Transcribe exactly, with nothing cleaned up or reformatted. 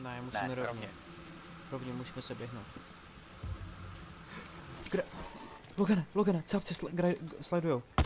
Ne, musíme Ne, rovně. rovně. Rovně musíme se běhnout. Gra... Logane, Logane, cápci sl... graj... slidujou.